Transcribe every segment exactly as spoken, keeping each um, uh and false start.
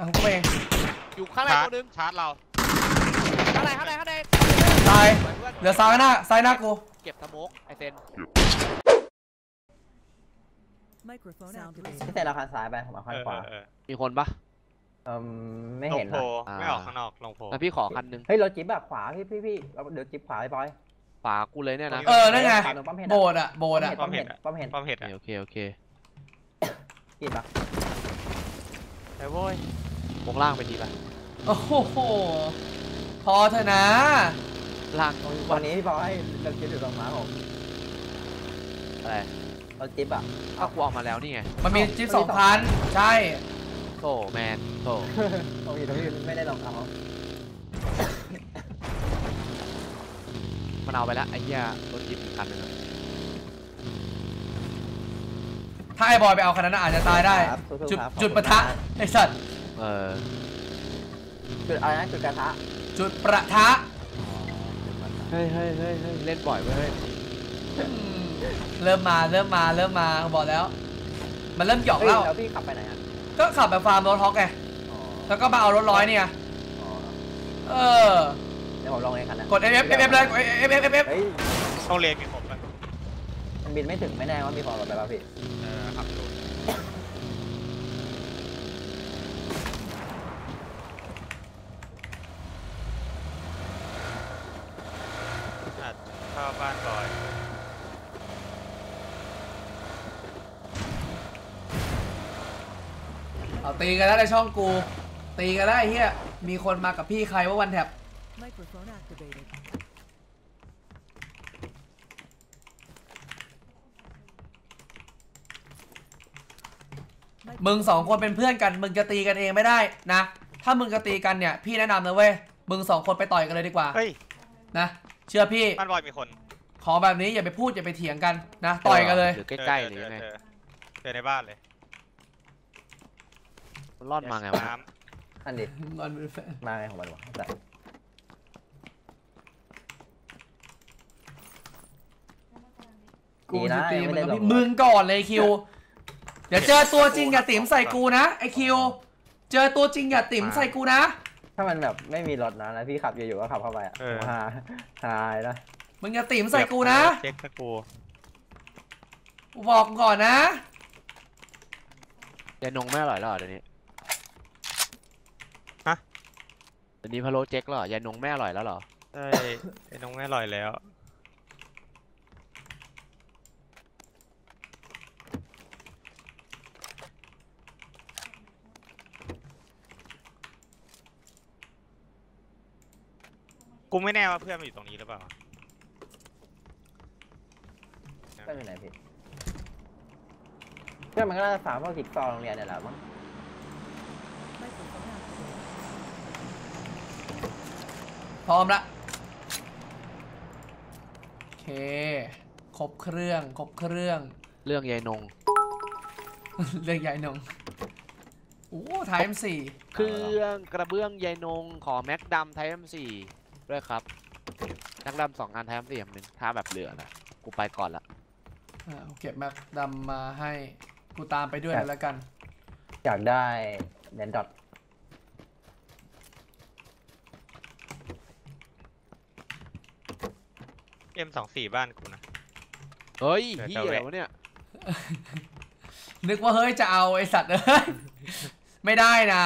อ่ะผมเองอยู่ข้างในตัวนึงชาร์จเราข้างในข้างในข้างในตายเหลือซ้ายหน้าซ้ายหน้ากูเก็บสโมกไอเซนพี่เซนเราคันซ้ายไปผมเอาคันขวามีคนปะเออไม่เห็นนะไม่ออกข้างนอกลงโผล่แล้วพี่ขอคันนึงเฮ้ยรถจิ๊บแบบขวาพี่พี่พี่เราเดี๋ยวจิ๊บขวาไปบอยขวากูเลยเนี่ยนะเออนั่นไงโบดอะโบดอะป้อมเห็ดป้อมเห็ดป้อมเห็ดโอเคโอเคกินปะไอ้โว้ยมงล่างไปดีปะโอ้โหพอเถอะนะล่างวันนี้พี่บอยเราจิ๊บอยู่ตรงม้าผมอะไรรถจิ๊บอะถ้ากูออกมาแล้วนี่ไงมันมีจิ๊บสองพันใช่โถแมนโถโอ้ยแต่พี่ไม่ได้ลองเอามันเอาไปแล้วไอ้เหี้ยรถจิ๊บคันนึงถ้าไอ้บอยไปเอาคันนั้นอาจจะตายได้จุดจุดปะทะไอ้สัตว์เออจุดอะไรนะจุดกระทะจุดประทะเฮ้ยเฮ้ยเฮ้ยเฮ้ยเล่นบ่อยเว้ยเริ่มมาเริ่มมาเริ่มมาบอกแล้วมันเริ่มหยอกเล่าแล้วพี่ขับไปไหนอ่ะก็ขับแบบฟาร์มรถฮอกไงแล้วก็มาเอารถร้อยเนี่ยเออเดี๋ยวผมลองเองคันนะกด F F F F เลย F F F F ต้องเรียนมีผมมันบินไม่ถึงไม่แน่ว่ามีของหล่นไปป่ะพี่เออขับดูเข้าบ้านก่อนเอาตีกันแล้วในช่องกูตีกันแล้วไอ้เหี้ยมีคนมากับพี่ใครว่าวันแท็บมึงสองคนเป็นเพื่อนกันมึงจะตีกันเองไม่ได้นะถ้ามึงจะตีกันเนี่ยพี่แนะนำนะเว้ยมึงสองคนไปต่อยกันเลยดีกว่านะเชื่อพี่บ้านบอยมีคนขอแบบนี้อย่าไปพูดอย่าไปเถียงกันนะต่อยกันเลยใกล้ๆหรือไงเจอในบ้านเลยรอดมาไงวะอันดิงอนเป็นแฟนมาไงของมันวะแต่กูจะตีมันกับพี่มึงก่อนเลยคิวเดี๋ยวเจอตัวจริงอย่าติ๋มใส่กูนะไอคิวเจอตัวจริงอย่าติ๋มใส่กูนะถ้ามันแบบไม่มีรถนะแล้วพี่ขับอยู่ๆก็ขับเข้าไปอ่ะฮาฮานะมึงอย่าติ๋มใส่กูนะเช็คกูบอกก่อนนะยายนงไม่อร่อยแล้วเดี๋ยวนี้ฮะเดี๋ยวนี้พะโล้เจ๊กเหรอยายนงไม่อร่อยแล้วเหรอใช่ยายนงไม่อร่อยแล้วกูไม่แน่ว่าเพื่อนมันอยู่ตรงนี้หรือเปล่าเพื่อนอยู่ไหนพี่เพื่อนมันก็น่าจะฝากพวกจิ๊กซอว์โรงเรียนเนี่ยแหละมั้งพร้อมละโอเคครบเครื่องครบเครื่องเรื่องยายนงเรื่องยายนงโอ้ไทม์สี่เครื่องกระเบื้องยายนงขอแม็กดำไทม์สี่ด้วยครับแม็กดำสองงานไทม์สี่อย่างหนึ่งถ้าแบบเหลือนะกูไปก่อนละเก็บแม็กดำมาให้กูตามไปด้วยแล้วกันอยากได้เดนดอทเอ็มสองสี่บ้านกูนะเฮ้ยเฮียอะไรวะเนี่ยนึกว่าเฮ้ยจะเอาไอสัตว์เอ้ยไม่ได้นะ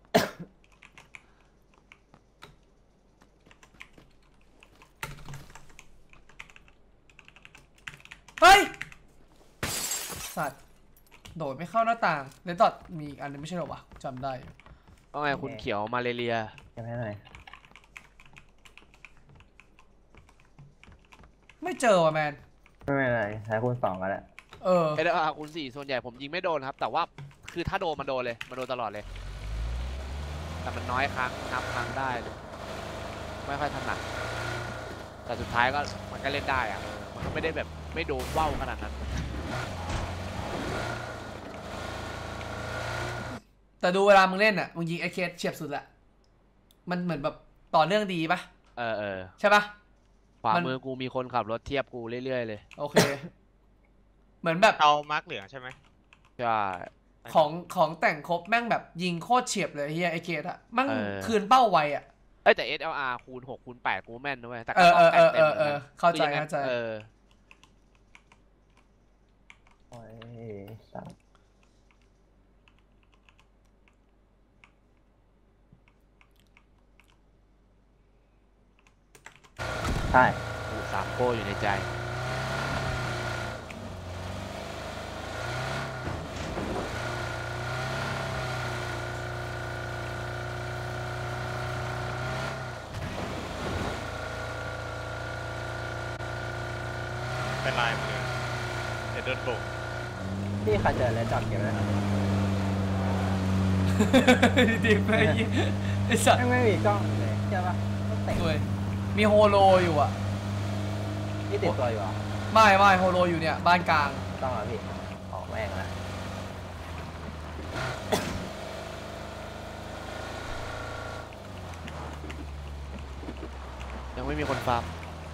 เฮ้ยสัตว์โดดไม่เข้าหน้าต่างเลนตอดมีอีกอันนึงไม่ใช่หรอวะจำได้ว่าไงคุณเขียวมาเลเรียจำได้ไหมไม่เจอว่ะแมนไม่เป็นไรใช้คูณสองก็ได้เออเอเดอร์คูณสี่ส่วนใหญ่ผมยิงไม่โดนครับแต่ว่าคือถ้าโดนมันโดนเลยมันโดนตลอดเลยแต่มันน้อยครั้งนับครั้งได้ไม่ค่อยถนัดแต่สุดท้ายก็มันก็เล่นได้อะมันก็ไม่ได้แบบไม่โดนว่าวขนาดนั้นแต่ดูเวลามึงเล่นอ่ะมึงยิงไอเคสเฉียบสุดแหละมันเหมือนแบบต่อเนื่องดีปะเออเออใช่ปะขวามือกูมีคนขับรถเทียบกูเรื่อยๆเลยโอเคเหมือนแบบเอามาร์กเหลืองใช่ไหมใช่ของของแต่งครบแม่งแบบยิงโคตรเฉียบเลยเฮียไอเกตอะแม่งเออคืนเป้าไวอะเอ้ยแต่ เอส แอล อาร์ คูณหกคูณแปดกูแม่นด้วยแต่เอก็อต้เอองอแต่เอง อเต็มเออเออเข้าใจคือยังไงเข้าใจเออโอ้ยสัสใช่อูสามโก้อยู่ในใจเป็นลายมือเดี๋ยวโดนบุกพี่ใครเจอเลนจอดเก็บไว้นะดิบไปไอสัตว์ไม่ไม่มีกล้องเลยใช่ปะต้องเตะด้วยมีโฮโลอยู่อะพี่ติดตัวอยู่เหรอไม่ไม่โฮโลอยู่เนี่ยบ้านกลางต้องเหรอพี่ออกแม่งละยังไม่มีคนฟาร์ม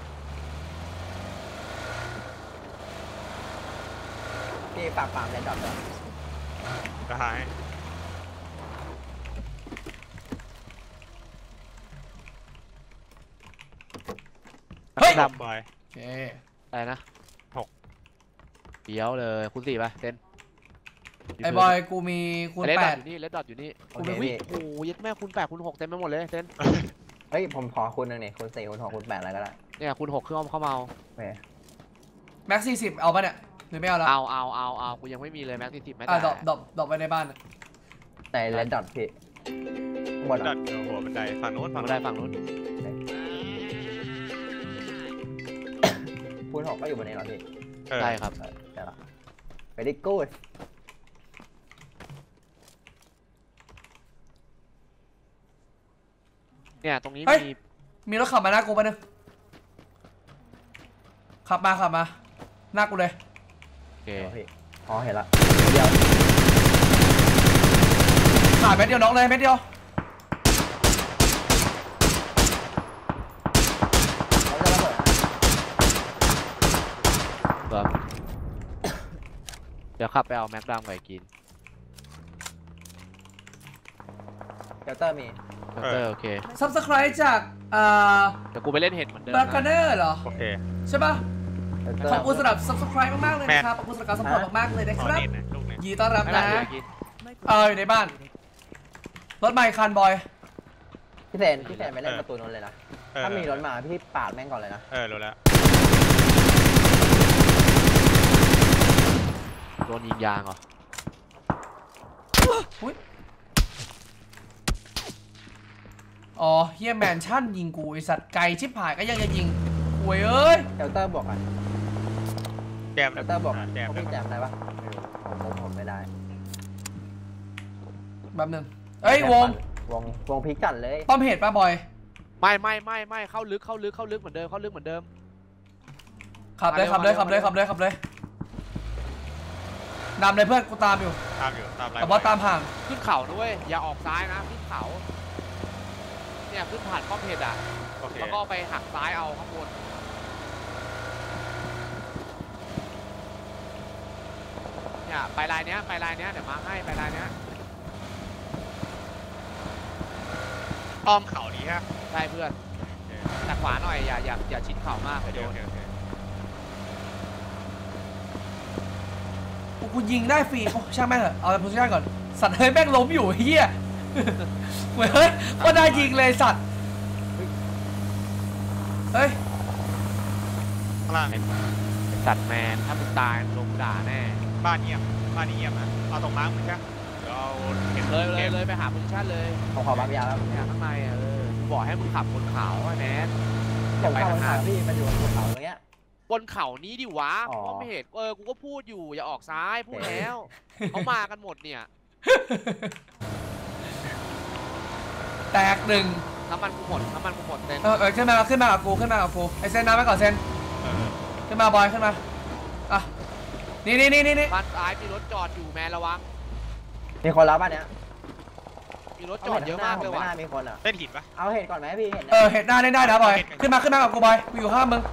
พี่ปากปามเลนจอดก่อนก็หายเฮ้ยดำบอยโอเคอะไรนะหกเดี๋ยวเลยคูณสี่ป่ะเต้นไอบอยกูมีคูณเลดแปดอดทอยู่นี่เลดดอทอยู่นี่โอเคอุ๊ยพี่โอ้โหยัดแม่คูณแปดคูณหกเต็มไปหมดเลยเต้นเฮ้ยผมขอคุณหนึ่งนี่คุณสี่คุณหกคุณแปดอะไรก็ได้เนี่ยคูณหกเครื่องเข้ามาเอาโอเคแม็กซี่สิบเอาปะเนี่ยหรือไม่เอาละเอาเอาเอาเอากูยังไม่มีเลยแม็กซี่สิบไม่ได้อ่ะดรอปดรอปดรอปไว้ในบ้านอะแต่เลนจอดพี่หมดดัอ่ะดหัวบันไดฝั่งโน้นฝั่งไม่โน้ได้นฝั่งนู้นคุณหกก็อยู่บนนี้เหรอพี่เออใช่ครับเออใช่ละ very good เนี่ยตรงนี้มีมีรถขับมาหน้ากูปะเนี่ยขับมาขับมาหน้ากูเลยโอเคเดี๋ยวพี่อ๋อเห็นละเดียวขาดเม็ดเดียวน้องเลยเม็ดเดียวเขาจะระเบิดนะแบบเดี๋ยวขับไปเอาแม็กดามไก่กินเดลเตอร์มีเออโอเคซับสไครต์จากอ่าเดี๋ยวกูไปเล่นเห็ดเหมือนเดิมบาร์กานะเนอร์เหรอโอเคใช่ปะเดลเตอขอบร์คุณสำหรับ subscribe มากๆเลยนะครับขอบคุณสำหรับการสปอร์ตมากๆเลยนะขคอรับเน็ตนะลูกเนี่ยยินดีต้อนรับไม่ได้นะเดี๋ยวกินเอออยู่ในบ้านรถไมค์คันบอยพี่เซนพี่เซนไปเล่นประตูนู้นเลยนะเออถ้ามีรถมาพี่ปาดแม่งก่อนเลยนะเออรู้แล้วโดนยิงยางเหรออุ๊ยอ๋อเฮียแมนชั่นยิงกูไอสัตว์ไกลชิบหายก็ยังจะยิงหวยเอ้ยเดลเตอร์บอกอ่ะแจมเดนะลเตอร์บอกแจมพวกนะพี่แจมได้ปะไม่รู้ผมผมผมไม่ได้แป๊บนึงเอ้ยวงวงวงพลิกจัดเลยป้อมเหตุป่ะบอยไม่ไม่ไม่ไม่เข้าลึกเข้าลึกเข้าลึกเหมือนเดิมเข้าลึกเหมือนเดิมขับเลยขับเลยขับเลยขับเลยขับเลยนำเลยเพื่อนกูตามอยู่ตามอยู่ตามไลน์แต่ว่าตามห่างขึ้นเขาด้วยอย่าออกซ้ายนะขึ้นเขาเนี่ยขึ้นผ่านป้อมเห็ดอ่ะโอเคแล้วก็ไปหักซ้ายเอาข้างบนเนี่ยไปลายเนี้ยไปลายเนี้ยเดี๋ยวมาให้ไปลายเนี้ยอ้อมเขานี้ฮะใช่เพื่อนแต่ขวาหน่อยอย่าอย่าอย่าชิดเข่ามากโอไปเคโดโอน เคโอเคกูกูยิงได้ฟรีโอ้ช่างแม่งเถอะเอาแต่โพซิชั่นก่อนสัตว์เฮ้ยแม่งล้มอยู่เฮียเว้ยเฮ้ยก็ได้ยิงเลยสัตว์เฮ้ยข้างล่างสัตว์แมนถ้ามึงตายลงด่าแน่บ้านเงียบบ้านนี้เงียบนะเอาตรงมาร์กมึงใช่เดี๋ยวเอาเก็บเลยเลยก็บเลยไปหาโพซิชั่นเลยผมขอบัฟยาแล้วเนี่ยข้างในอะเออกูบอกให้มึงขับบนเขาไอ้แมนผมเข้าทางพี่มันอยู่บนเขาตรงเนี้ยบนเขานี้ดิวะอ๋อก็ไม่เห็นเออกูก็พูดอยู่อย่าออกซ้ายพูดแล้วเขามากันหมดเนี่ยแตกหนึ่งน้ำมันกูหมดน้ำมันกูหมดเต้นเออเออขึ้นมาขึ้นมากับกูขึ้นมากับกูไอเซนน้ำไปก่อนเซนเออขึ้นมาบอยขึ้นมาอ่ะนี่นี่นี่นี่นี่บ้านซ้ายมีรถจอดอยู่แมนระวังมีคนแล้วป่ะเนี้ยมีรถจอดเยอะมากเลยไม่ว่ะน่ามีคนอ่ะเล่นหินปะเอาเห็ดก่อนไหมพี่เห็ดเออเห็ดหน้าเล่นได้นะบอยขึ้นมาขึ้นมากับกูบอยกูอยู่ข้างมึง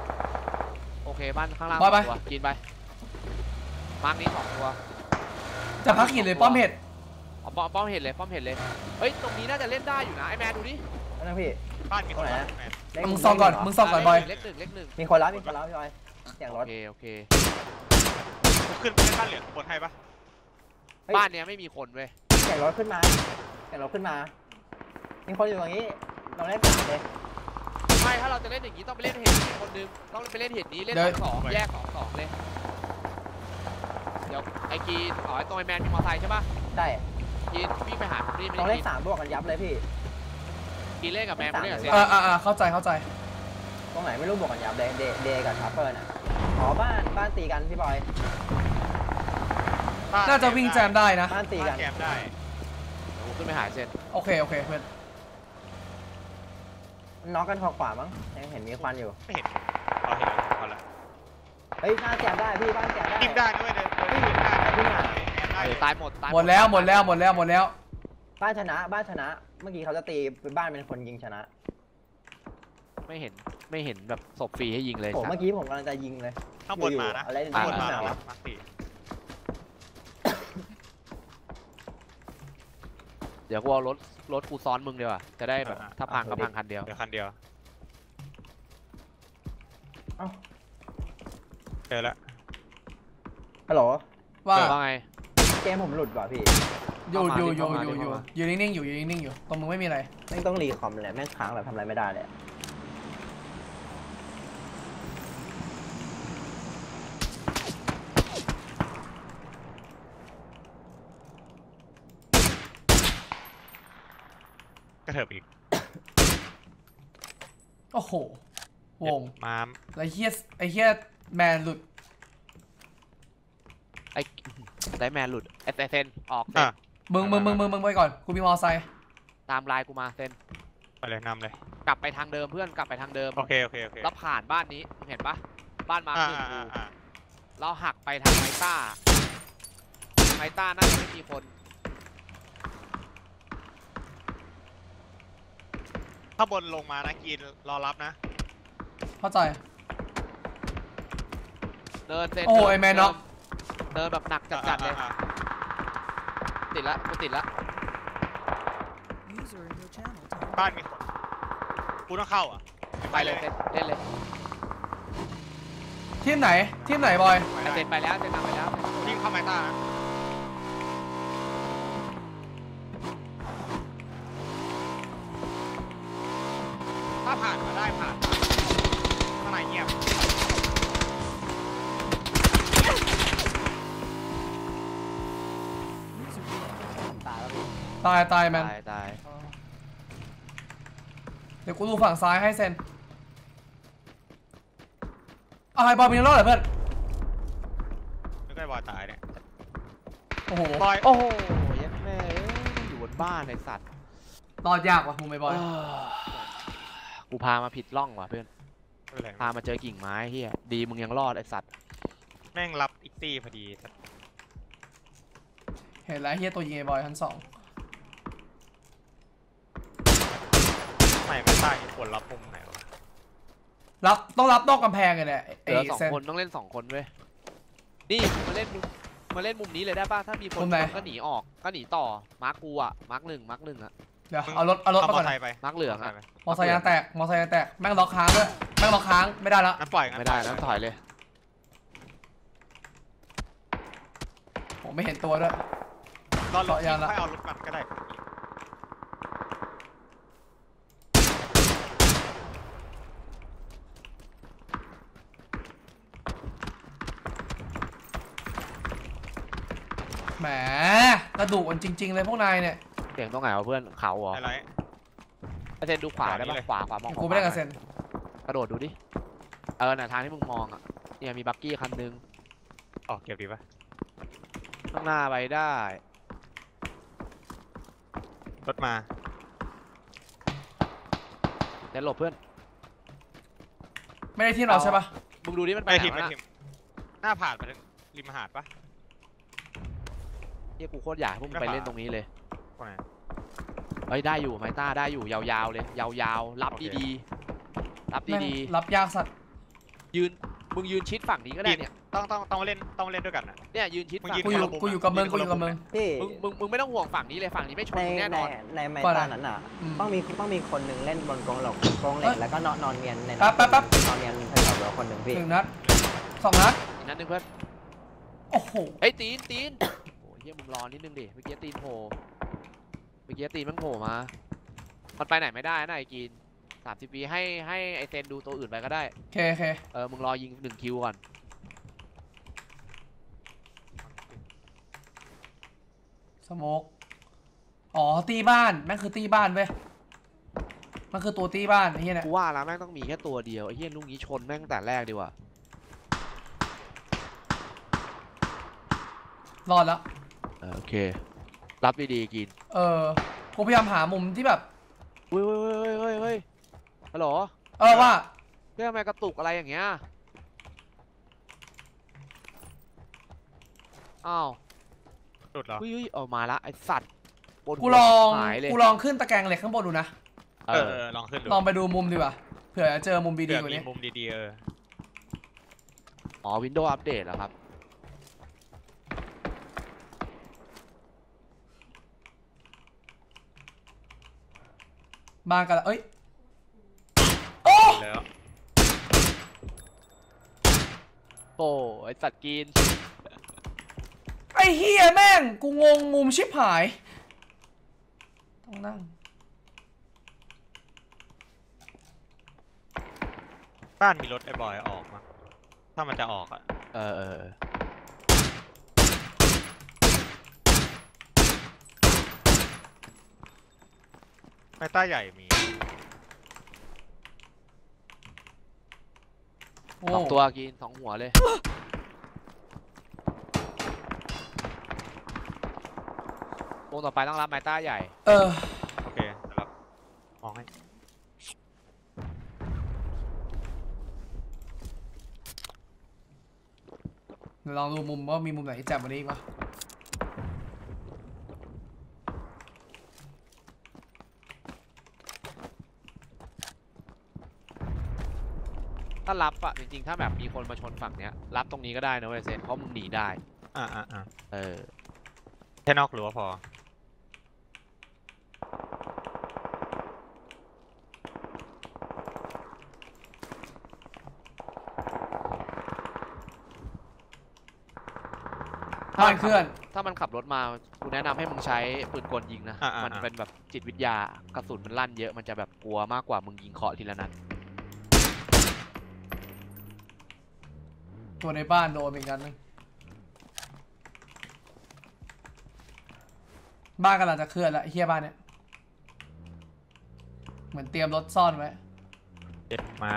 โอเคบ้านข้างล่างบอยไปสองตัวกินไปมาร์กนี้สองตัวจะพักหินหรือป้อมเห็ดอ๋อป้อมป้อมเห็ดเลยป้อมเห็ดเลยเฮ้ยตรงนี้น่าจะเล่นได้อยู่นะไอแมนดูดินั่นพี่บ้านมีคนนะมึงซองก่อนมึงซองก่อนบอยเล็กหนึ่งเล็กหนึ่งมีคนรับมีคนรับพี่บอยเสียงรโอถเคโอเคผมขึ้นไปบ้านเหลืองบนให้ปะบ้านเนี้ยไม่มีคนเว้ยเสียงรถขึ้นมาเสียงรถขึ้นมามีคนอยู่ตรงนี้เราเล่นสามเลยไม่ถ้าเราจะเล่นอย่างนี้ต้องไปเล่นเห็ดนี้คนนึงต้องไปเล่นเห็ดนี้เล่นสองสองแยกสองสองเลยเดี๋ยวไอกีนอ๋อไอตัวไอแมนมีมอเตอร์ไซค์ใช่ปะใช่กีนวิ่งไปหาผมนี่ไม่เราได้เล่นสามบวกกันยับเลยพี่กีนเล่นกับแมนผมเล่นกับเซนอ่าอ่าอ่าเข้าใจเข้าใจตรงไหนไม่รู้บวกกันยับเลยเดเดกับชาร์เปอร์น่ะอ๋อบ้านบ้านตีกันพี่บอยน่าจะวิ่งแจมได้นะบ้านตีตีกักัน นแกมได้เดี๋ยวผมขึ้นไปหาเซนโอเคโอเคเพื่อนน็อกกันขวาขวามั้งยังเห็นมีควันอยู่ไม่เห็นเราเห็นแล้วพอละเฮ้ยบ้านแจมได้พี่บ้านแจมได้จิ้มได้ด้วยเดินเดินขึ้นได้ขึ้นมาแอบได้เออตายหมดตายหมดแล้วหมดแล้วหมดแล้วหมดแล้วบ้านชนะบ้านชนะ เมื่อกี้เขาจะตีบ้านเป็นคนยิงชนะไม่เห็นไม่เห็นแบบศพฟรีให้ยิงเลยผมเมื่อกี้ผมกำลังจะยิงเลยข้างบนมานะอะไรข้างบนที่มาไหนวะมาสี่เดี๋ยวกูเอารถรถกูซ้อนมึงเดียวอ่ะจะได้แบบถ้าพังก็พังคันเดียวเดี๋ยวคันเดียวเอ้าเจอแล้วฮัลโหลว่าเจอว่าไงเกมผมหลุดว่ะพี่อยู่อยู่อยู่เข้ามาอยู่อยู่เข้ามาอยู่นิ่งๆอยู่อยู่นิ่งๆอยู่ตรงมึงไม่มีอะไรแม่งต้องรีคอมเลยแม่งค้างแบบทำอะไรไม่ได้เลยกระเถิบอีกโอ้โหวงมามไอ้เฮียไอ้เฮียแมนหลุดไอ้ไดแมนหลุดไอ้เซนออกเซนอ่ะมึงมึงมึงมึงมึงไปก่อนกูมีมอไซค์ตามไลน์กูมาเซนไปเลยนำเลยกลับไปทางเดิมเพื่อนกลับไปทางเดิมโอเคโอเคโอเคแล้วผ่านบ้านนี้มึงเห็นปะบ้านมาอ่าคืออ่ากูอ่าเราหักไปทางไมต้าไมต้าน่าจะไม่มีคนถ้าบนลงมานะกินรอรับนะเข้าใจเดินเซนโอ้โหไอ้แมนน็อกเดินแบบหนักจัดๆเลยอ่าอ่าติดละกูติดละ User in your channel timed บ้านมีคนกูต้องเข้าอ่ะไปเลยเซนเล่นเลยทีมไหนทีมไหนบอยไอเซนไปแล้วเซนนำไปแล้วยิงเข้าไมต้านะถ้าผ่านมาได้ผ่านข้างในเงียบ User joined. ตายแล้วพี่ตายตายแมนตายตายเดี๋ยวกูดูฝั่งซ้ายให้เซนอะไรบอยเป็นรอดเหรอเพื่อนไม่ได้บอยตายเนี่ยโอ้โหบอยโอ้โหยัดแม่เอ้ยอยู่บนบ้านไอสัตว์รอดยากว่ะมึงไม่บอยกูพามาผิดร่องว่ะเพื่อนไม่เป็นไรพามาเจอกิ่งไม้เฮียดีมึงยังรอดไอสัตว์แม่งรับอีกตี้พอดีเห็นแล้วเฮียตัวยิงไอ้บอยชั้นสองไม่ไม่ตายควรรับมุมไหนวะรับต้องรับนอกกำแพงเลยแหละเหไอ้ลือสองเซนคนต้องเล่นสองคนเว้ยนี่มาเล่นมุมมาเล่นมุมนี้เลยได้ป่ะถ้ามีคนมุมไหนก็หนีออกก็หนีต่อมาร์คกูอะมาร์คหนึ่งมาร์คหนึ่งอะเดี๋ยวเอารถเอารถเอามามก่ออนไซค์ไปมาร์คเหลืองอะมอไซค์ยางแตกมอไซค์ยางแตกแม่งล็อกค้างด้วยแม่งล็อกค้างไม่ได้ละงั้นปล่อยงั้นไม่ปได้ล่อยนั้นถอยเลยผมไม่เห็นตัวด้วยรอรถต่อยางละค่อยเอารถมันก็ได้แหมกระดูกมันจริง ๆ เลยพวกนายเนี่ยเสียงตรงไหนวะเพื่อนเขาเหรออะไรไอเซนดูขวาได้ขวานี่ปะเลยขวาขวามองกูไม่ได้กับเซนกระโดดดูดิเออน่ะทางที่มึงมองอะเนี่ยมีบักกี้คันนึงออกเก็บดีปะข้างหน้าไปได้รถมาเดี๋ยวหลบเพื่อนไม่ได้ที่เราใช่ปะมึงดูดิมันไปไม่ไหนทิมวะไม่น่ะทิมหน้าผ่านมาถึงริมหาดปะเฮียกูโคตรอยากให้พวกมึงไปเล่นตรงนี้เลยคนไหนเฮ้ยได้อยู่ไมต้าได้อยู่ยาวๆเลย ยาวๆรับโอเคดีๆรับแม่งดีรับยากสัตว์ๆยืนมึงยืนชิดฝั่งนี้ก็ได้เนี่ยต้องต้องต้องเล่นต้องเล่นด้วยกันนะเนี่ยยืนชิดฝั่งกูอยู่กูอยู่กับมึงกูอยู่กับมึงพี่มึงมึงมึงไม่ต้องห่วงฝั่งนี้เลยฝั่งนี้ไม่ชนในแน่ในนอนในไม้ก่อนต้าอะนั้นอ่ะอืมต้องมีต้องมีคนหนึ่งเล่นบนกรงเหล็กกรงเหล็กแล้วก็นอนนอนเนียนในแป๊บแป๊บแป๊บนอนเนียนแถวๆเราคนหนึ่งพี่หนึ่งนัดสองนัดอีกนัดนึงเพื่อนโอ้โหเฮ้ยตีนตีนโอ้ยเฮียมึงรอนิดนึงดิเมื่อกี้ตีนโผล่เมื่อกี้ตีนมันโผล่มามันไปไหนไม่ได้นะไอ้กินสามสิบวิให้ให้ไอเซนดูตัวอื่นไปก็ได้โอเคโอเคเออมึงรอยิงหนึ่งคิวก่อนสโมกอ๋อตีบ้านแม่งคือตีบ้านเว้ยมันคือตัวตีบ้านไอ้เหี้ยเนี่ยกูว่าแล้วแม่งต้องมีแค่ตัวเดียวไอ้เฮียลูกนี้ชนแม่งตั้งแต่แรกดีกว่ารอดแล้วเออโอเค รับดีๆกินเออกูพยายามหามุมที่แบบเฮ้ยเฮ้ยเฮ้ยเฮ้ยเฮ้ยฮัลโหลเออว่าเรื่องทำไมกระตุกอะไรอย่างเงี้ยอ้าวหลุดเหรอเฮ้ยเฮ้ยเอามาละไอสัตว์บนหัวกูลองหายเลยกูลองขึ้นตะแกรงเหล็กข้างบนดูนะเอเอออลองขึ้นดูลองไปดูมุมดีกว่าเผื่อจะเจอมุมดีเดี๋ยๆวกว่ามีนี้มุมดีๆเอออ๋อวินโดว์อัปเดตเหรอครับมากันละเอ้ยแล้วโอ้ไอสัตว์กินไอ้เฮียแม่งกูงงมุมชิบหายต้องนั่งบ้านมีรถไอ้บอยออกมาถ้ามันจะออกอ่ะเออเออเออไม้ใต้ใหญ่มีโอ้สองตัวกินสองหัวเลยวงต่อไปต้องรับไมต้าใหญ่เออโอเคเดี๋ยวเรามองให้เดี๋ยวลองดูมุมว่ามีมุมไหนแจ่มกว่านี้อีกปะถ้ารับอะจริงๆถ้าแบบมีคนมาชนฝั่งเนี้ยรับตรงนี้ก็ได้นะเว้ยเซนเพราะมึงหนีได้อ่าอ่าอ่าเออแค่นอกรั้วพอบ้านเคลื่อนถ้ามันขับรถมากูแนะนำให้มึงใช้ปืนกลยิงนะอ่าอ่ามันเป็นแบบจิตวิทยากระสุนมันลั่นเยอะมันจะแบบกลัวมากกว่ามึงยิงเคาะทีละนัดตัวในบ้านโดนเป็นกันนึงบ้านกำลังจะเคลื่อนแล้วไอ้เฮียบ้านเนี่ยเหมือนเตรียมรถซ่อนไว้เจ็ดม้าม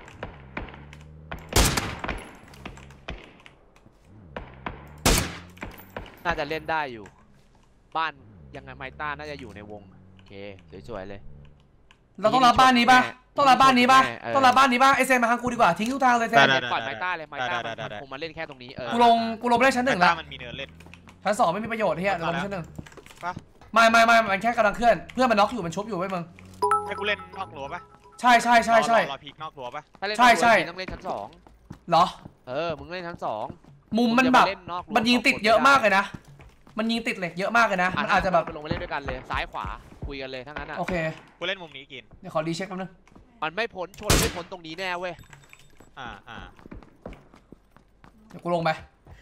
น่าจะเล่นได้อยู่ บ้านยังไงไมต้าน่าจะอยู่ในวงโอเคสวยๆเลยเราต้องรับบ้านนี้ป่ะ ต้องรับบ้านนี้ป่ะเออต้องรับบ้านนี้ป่ะไอเซนมาทางกูดีกว่าทิ้งทุกทางเลยเซนเล่นปล่อยไมต้าเลยไมต้ามันมันคงมาเล่นแค่ตรงนี้เออกูลงกูลงไปได้ชั้นหไม้นึ่งใต้ละมันมีเนินเล่นชั้นสองไม่มีประโยชน์เฮียเดี๋ยวลงไปชั้นหนึ่งปะไม่ไม่ไม่มันแค่กำลังเคลื่อนเพื่อนมันน็อกอยู่มันชุบอยู่ไว้มึงให้กูเล่นนอกรั้วปะใช่ใช่ใช่ใช่รอรอพีกนอกรั้วปะถ้าเล่นใช่ใช่ต้องเล่นชั้นสองเหรอเออมึงเล่นชั้นสองมุมมันแบบงจะาเล่นอกรั้วมันยิงติดเยอะมากเลยนะมันยิงติดเหล็กเยอะมากเลยนะมันอาจจะแบบลงไปเล่นด้วยกันเลยซ้ายขวาคุยกันเลยทั้งนั้นอ่ะโอเคกูเล่นมุมนี้กินเดี๋ยวขอรีเช็คแป๊บนึงมันไม่พ้นชนไม่พ้นตรงนี้แน่เว้ยอ่าอ่าเดี๋ยวกูลงไป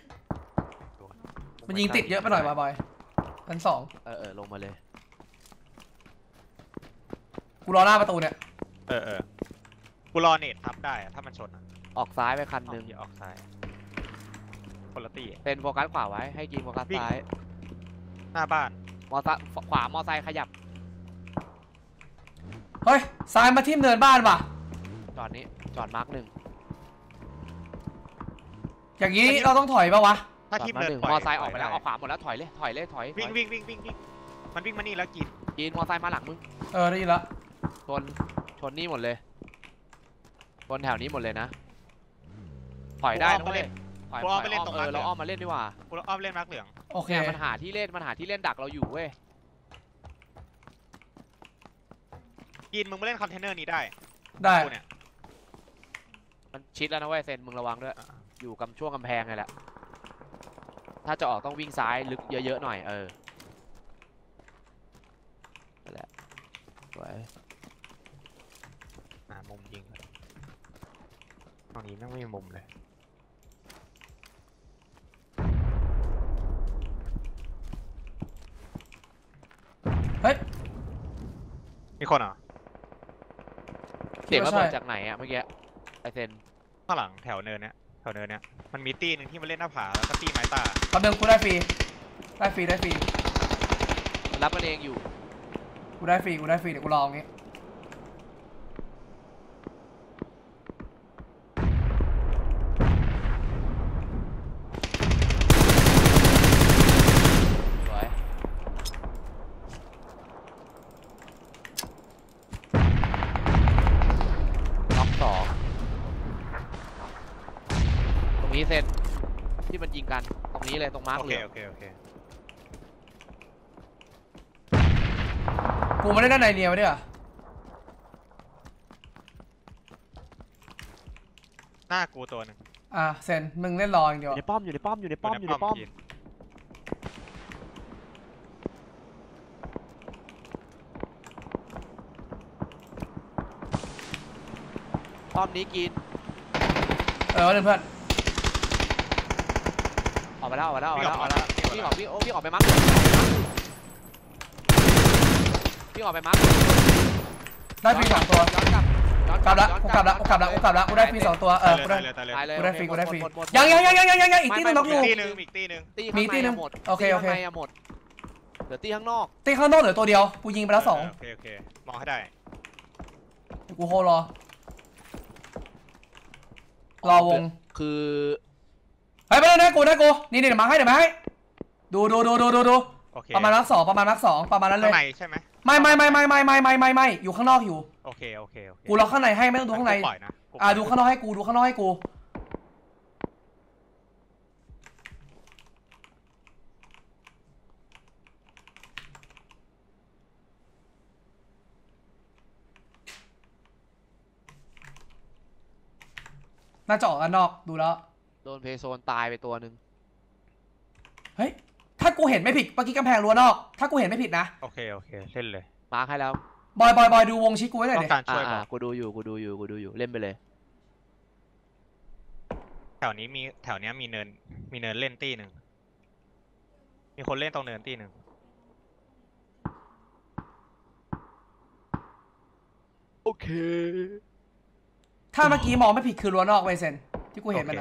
มันยิงติดเยอะไปหน่อยบอยชั้นสองเออเออลงมาเลยกูรอหน้าประตูเนี่ยเออเออกูรอเนตทับได้อะถ้ามันชนอะออกซ้ายไปคันหนึ่งที่ออกซ้ายคนละตีเป็นโฟกัสขวาไว้ให้กินโฟกัสวิ่งซ้ายหน้าบ้านมอไซค์ขวามอไซค์ขยับเฮ้ยซ้ายมาทิ่มเนินบ้านว่ะจอดนี้จอดมาร์กหนึ่งอย่างนี้เราต้องถอยปะวะถ้าจอทีดมมาร์กเนินหนึ่งปล่มยอไซค์ออกไปแล้วด้ออกขวาหมดแล้วถอยเลยถอยเลยถอยวิ่งถอยวิ่งวิ่งวิ่งวิ่งมันวิ่งมานี่แล้วกินกินมอไซค์มาหลังมึงเออได้ยินละชนชนนี่หมดเลยชนแถวนี้หมดเลยนะถอยได้นะเว้ยถอยถอยอ้อมเออเราอ้อมมาเล่นดีกว่ากูอ้อมเล่นมาร์กเหลืองโอเคเนี่ยมันหาที่เล่นมันหาที่เล่นดักเราอยู่เว้ยกินมึงมาเล่นคอนเทนเนอร์นี้ได้ได้กูเนี่ยมันชิดแล้วนะเว้ยเซนมึงระวังด้วยอยู่กำช่วงกำแพงไงแหละถ้าจะออกต้องวิ่งซ้ายลึกเยอะๆหน่อยเออนั่นแหละสวยหามุมยิงตรงนี้ไม่มีมุมเลยเฮ้ยมีคนเหรอเสียงระเบิดจากไหนอะเมื่อกี้ไอเซนข้างหลังแถวเนินเนี้ยแถวเนินเนี้ยมันมีตีหนึ่งที่มาเล่นหน้าผาแล้วก็ตีไม้ตาคำเดิมกูได้ฟรีได้ฟรีได้ฟรีมันรับมันเองอยู่กูได้ฟรีกูได้ฟรีเดี๋ยวกูลองงี้สวยล็อกสองตรงนี้เซนที่มันยิงกันตรงนี้เลยตรงมาร์คโอเหเคลืองโอเคโอเคกูมาเล่นด้านในเนียวด้วยอ่ะหน้ากูตัวหนึ่งอ่ะเซนมึงเล่นรออย่างเดีอยวยู่ในป้อมอยู่ในป้อมอยู่ในป้อมอยู่ในป้อมกินป้อมนี้กินเออเล่นเพื่อนออกไปแล้วออกไปแล้วออกไปแล้วออกไปแล้วพี่ออกพี่โอ้พี่ออกไปมาร์คเหลืองพี่ออกไปมาร์คได้ฟรีสองตัวย้อนกลับย้อนกลับละย้อนกูกลับละกูกลับละกูกลับละกูได้ฟรีสองตัวเออกูตาได้ยเลยตายเลยตายเลยกูได้ฟรีกูได้ฟรีหมหมดยังยังยังยังยังยังอีกตีหนึงน็อกอยู่ตีหนึ่งอีกตีหนึ่งตีมีข้างตีในหนึ่งอะหมดโอเคตีโอเคข้างในอะหมดเหลือตีข้างนอกตีข้างนอกเหลือตัวเดียวกูยิงไปแล้วสองโอเคโอเคมองให้ได้กูโฮรอรอวงคือเฮ้ยไปเลยนะกูนะกูนี่นี่เดี๋ยวมาให้เดี๋ยวมาให้ดูดูดูดูดูดูโอเคประมาณนักสองประมาณนักสองประมาณนั้นเลข้าย งในใช่ไหมไม่ไม่ไม่ไม่ไม่ไม่ไม่ไม่ไม่อยู่ข้างนอกอยู่โอเคโอเคโอเคกูล็อกข้างในให้ไม่ต้องดูข้างในปล่อยนะอ่าดูข้างนอกให้กูดูข้างนอกให้กูน่าจะออกด้านนอกดูแล้วโดนเพย์โซนตายไปตัวหนึ่งเฮ้ยถ้ากูเห็นไม่ผิดเมื่อกี้กำแพงรั้วนอกถ้ากูเห็นไม่ผิดนะโอเคโอเคเล่นเลยมาร์คให้แล้วบอยบอยบอยดูวงชิดกูไว้หน่อยต้อดิงการอ่าช่วยบอ่าอกกูดูอยู่กูดูอยู่กูดูอยู่เล่นไปเลยแถวนี้มีแถวเนี้ยมีเนินมีเนินเล่นตีหนึ่งมีคนเล่นตรงเนินตีหนึ่งโอเคถ้าเมื่อกี้มองไม่ผิดคือรั้วนอกไวเซนที่กูเห็นมันอะ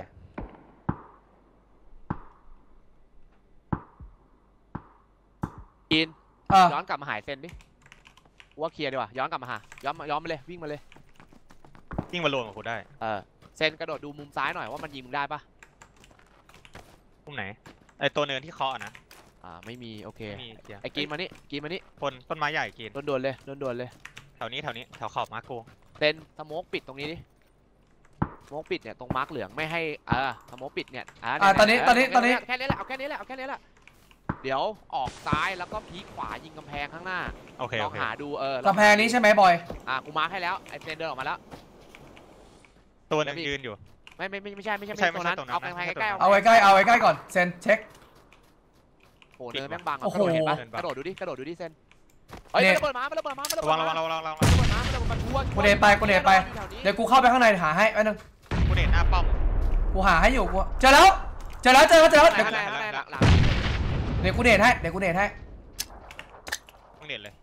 กินเออย้อนกลับมาหายเซนดิว่าเคลียร์ดีกว่าย้อนกลับมาหาย้อนมาย้อนมาเลยวิ่งมาเลยยิ่งมาโลนกับกูได้เออเซนกระโดดดูมุมซ้ายหน่อยว่ามันยิงมึงได้ปะมุมไหนไอตัวเนินที่เคาะอะนะอ่าไม่มีโอเคไม่มีเสียงไอ้กินมานี่กินมานี่คนต้นไม้ใหญ่กินด่วนๆเลยด่วนๆเลยแถวนี้แถวนี้แถวขอบมาร์คกูเซนสโมกปิดตรงนี้ดิสโมกปิดเนี่ยตรงมาร์กเหลืองไม่ให้เออสโมกปิดเนี่ยอ่าตอนนี้ตอนนี้ตอนนี้แค่นี้แหละเอาแค่นี้แหละเอาแค่นี้แหละเดี๋ยวออกซ้ายแล้วก็พีคขวายิงกำแพงข้างหน้าโอเคลโอองเคหาดูเออกำแพงนี้ใช่ไหมบอยอ่ะกูมาร์คให้แล้วไอ้เซนเดินออกมาแล้วตัวหนึงยืนอยู่ไม่ไม่ไม่ไม่ใช่ไม่ใช่ไม่ใช่ไม่ใช่ไม่ตัวใช่นั้นตรงนั้นเอากำแพงไม่ใช่ใกล้ๆเอาไว้ใกล้เอาไว้ใกล้ก่อนเซนเช็คโอ้โหเนินแม่งบังอะโอ้โหกระโดดเห็นปะเนินบังกระโดดดูดิกระโดดดูดิเซนเฮ้ยเนี่ยมันระเบิดมามันระเบิดมามันระระเบิวัดงมาระวังระวังระวังระวังระเบิดมามันระเบิดมาทวนกูเดินไปกูเดินไปอยู่แถวนี้เดี๋ยวกูเข้าไปข้างในหาให้ไว้นึงกูเน็ตหน้าป้อมกูหาให้อยู่กูเจอแล้วเจอแล้วเจอแล้วเจอแล้วเดี๋ยวข้างในข้างในหลังหลังเดี๋ยวกูเดทให้เดี๋ยวกูเดทให้มึงเน็ตเลย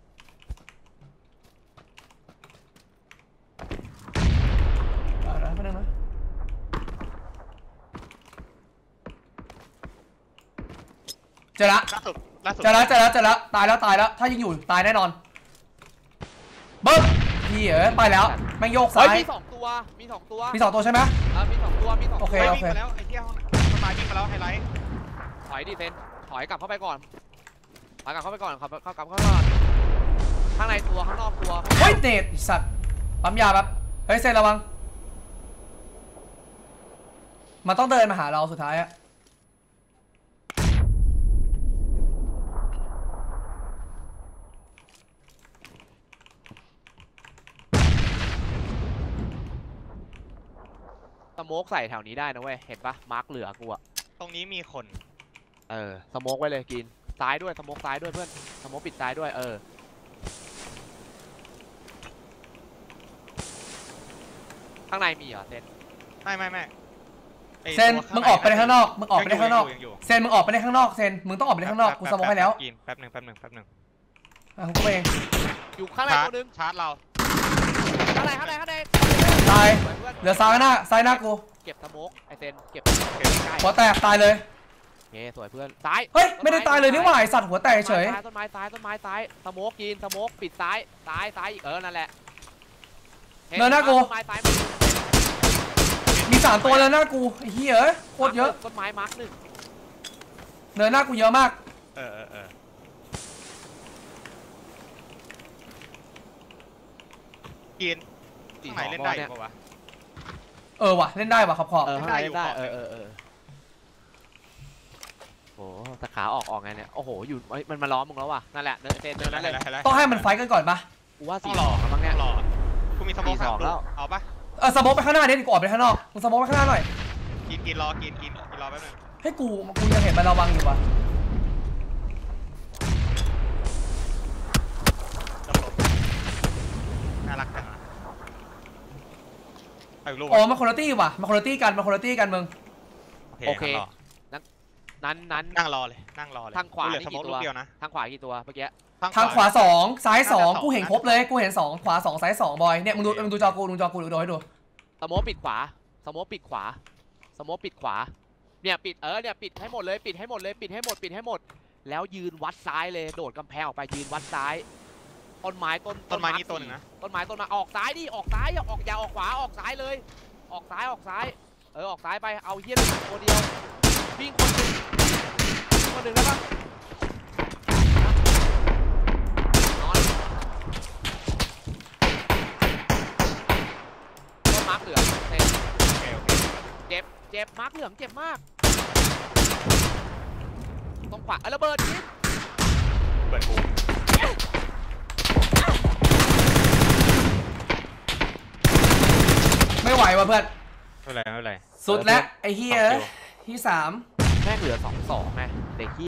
เอาละแป๊บนึงนะเจอละล่าสุดล่าสุดเจอแล้วเจอแล้วเจอแล้วตายแล้วตายแล้วถ้ายังอยู่ตายแน่นอนเบิ้มพี่เอ๋ไปแล้วแม่งโยกเฮ้ซ้าย ยมีสองตัวมีสองตัวมีสองตัวใช่ไหมเออมีสองตัวมีสองโอตัวเคเฮ้ยโอวิ่งเคมาแล้วไอ้เที่ยห้องต้นไม้วิ่งมาแล้วไฮไลท์ถอยดิเซนถอยกลับเข้าไปก่อนถอยกลับเข้าไปก่อนครับเข้ากลับเข้าไปก่อนข้างในตัวข้างนอกตัวเฮ้ยเดทสัตว์ปั๊มยาแป๊บเฮ้ยเซนระวังมันต้องเดินมาหาเราสุดท้ายอะโมกใส่แถวนี้ได้นะเว้ยเห็นปะมาร์กเหลือกูอะตรงนี้มีคนเออสโมกไว้เลยกินซ้ายด้วยสโมกซ้ายด้วยเพื่อนสโมกปิดซ้ายด้วยเออข้างในมีเหรอเซนไม่ไม่ไม่ไเซนตัวมึงออกไปได้ข้างนอกมึงออกไปได้ข้างนอกยังอยู่เซนมึงออกไปได้ข้างนอกเซนมึงต้องออกไปได้ข้างนอกกูสมองให้แล้วกินแป๊บหนึ่งแป๊บหนึ่งแป๊บหนึ่งอ่ะกูเองอยู่ข้างในชาร์จตัวนึงชาร์จเราข้างในข้างในข้างในตายเพื่อนเหลือซ้ายหน้าซ้ายหน้ากูเก็บสโมกไอเซนเก็บโอเคใกล้หัวแตกตายเลยโอเคสวยเพื่อนซ้ายเฮ้ยไม่ได้ตายเลยนี่หว่าไอสัตว์หัวแตกเฉยต้นไม้ซ้ายต้นไม้ซ้ายสโมกกินสโมกปิดซ้ายซ้ายซ้ายอีกเออนั่นแหละเนินหน้ากูต้นไม้ซ้ายมือมีสามตัวเลยหน้ากูไอ้เหี้ยเอ้ยโคตรเยอะต้นไม้มาร์กหนึ่งเนินหน้ากูเยอะมากเออเออเออกินสี่ข้างสในองเล่นได้อเนี่ยยู่ปะวะเออว่ะเล่นได้ว่ะขอบขอบเออข้างในเล่เล่นนได้ได้อยู่เออเออเออโอ้แต่ขาออกออกไงเนี่ยโอ้โหอยู่เอ้ยมันมาล้อมมึงแล้วว่ะนั่นแหละเนินเซนเนินเห็นั่นนแล้เลวย เห็นแล้วต้องให้มันไฟท์กันก่อนปะกูว่าต้อสี่งสรอองแล้วมั้งเนี่ยรอกูมีสโมองสี่สาสมองลูแล้กวเอาปะเออสโมกไปข้างหน้าดิกูออกไปข้างนอกมึงสโมกไปข้างหน้าหน่อยกินกินรอกินกินกินรอแป๊บนึงให้กูกูยังเห็นมันระวังอยู่ว่ะจบน่ารักจังอะเอาอีกลูกอ๋อวะมาคุณตี้ว่ะมาคุณตี้กันมาคุณตี้กันมึงโอเคงั้นรนั้นนั้นนั่งรอเลยนั่งรอเลยทางขวากูเหลือนี่สกี่โมองตัวลูกเดียวนะทางขวากี่ตัวเมื่อกี้ทางขวาสองซ้ายสองน่าจะสองกูเห็นครบเลยกูเห็นสองขวาสองซ้ายสองบอยเนี่ยมึงดูมึงดูจอกูดูจอกูดูดูให้ดูสโมกปิดขวาสโมกปิดขวาสโมกปิดขวาเนี่ยปิดเออเนี่ยปิดให้หมดเลยปิดให้หมดเลยปิดให้หมดปิดให้หมด แล้วยืนวัดซ้ายเลยโดดกำแพงออกไปยืนวัดซ้ายต้นไม้ต้นต้นไม้ร์คนี่ตัวหนึ่งนะต้นไม้ต้นไม้ออกซ้ายดิออกซ้ายอย่าออกอย่าออกขวาออกซ้ายเลย ออกซ้ายออกซ้ายเออออกซ้ายไปเอาเฮี้ยนตัวเดียววิ่งคนหนึ่งวิ่งคนหนึ่งแล้วปะนอนต้นมาร์คเหลืองเต็มโอเคโอเคเจ็บเจ็บมาร์คเหลืองเจ็บมากต้องขวาเออระเบิดนิดเปิดกูไม่ไหวว่ะเพื่อนไม่เป็นไรไม่เป็นไรสุดแล้วไอ้เหี้ยที่สามแม่งเหลือสองสองไงเด็กที่